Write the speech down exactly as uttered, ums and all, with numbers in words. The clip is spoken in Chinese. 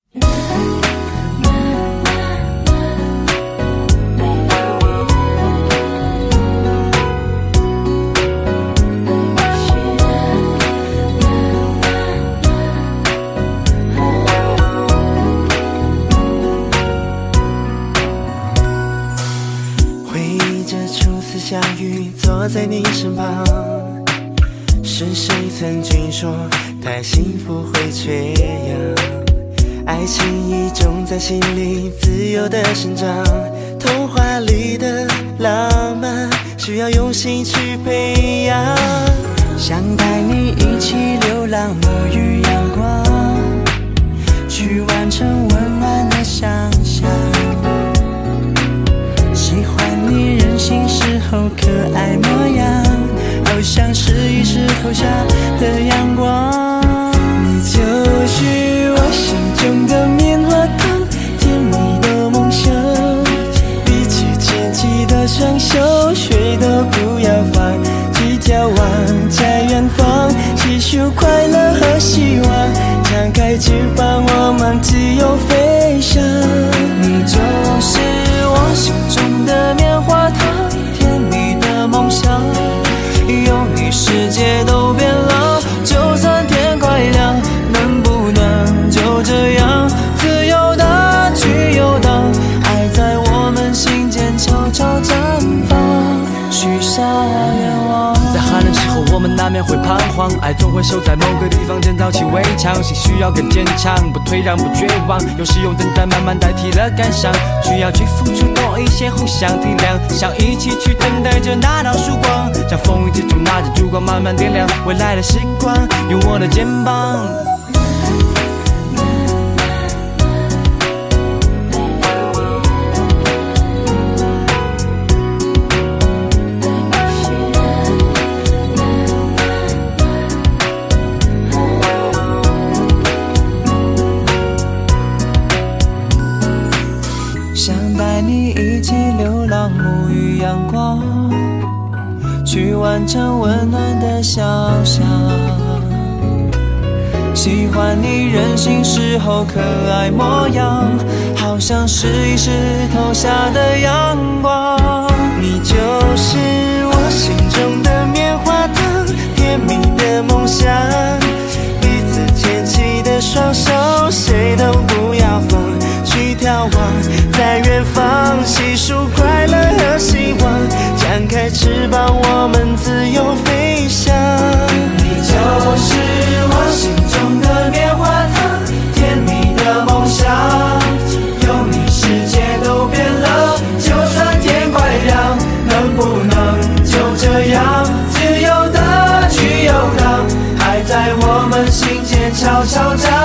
相遇，坐在你身旁，是谁曾经说太幸福会缺氧？爱情已种在心里，自由的生长。童话里的浪漫，需要用心去培养。 想带你一起流浪，沐浴阳光，去完成温暖的想象。喜欢你任性时候可爱模样，好像是一石头下的阳光。 你就是我心中的棉花糖，甜蜜的梦想。彼此牵起的双手，谁都不要放，去眺望在远方，细数快乐和希望，张开翅膀，我们自由飞翔。 你就是我心中的棉花糖，甜蜜的梦想，有你世界都变了，就算天快亮，能不能就这样自由的去游荡？爱在我们心间悄悄绽放，许下愿望。 在寒冷时候我们难免会彷徨，爱总会守在某个地方建造起围墙，心需要更坚强，不退让不绝望，有时用等待慢慢代替了感伤，需要去付出多一些，互相体谅，想一起去等待着那道曙光，在风雨之中拿着烛光慢慢点亮未来的时光，用我的肩膀。 想带你一起流浪，沐浴阳光，去完成温暖的想象。喜欢你任性时候可爱模样，好像是一石头下的阳光。 你就是我心中的棉花糖，甜蜜的梦想。彼此牵起的双手，谁都不要放，去眺望在远方，细数快乐和希望，张开翅膀，我们自由飞翔。 你就是我心中的棉花糖，甜蜜的梦想，有你世界都变了，就算天快亮，能不能就这样自由的去游荡？爱在我们心间悄悄绽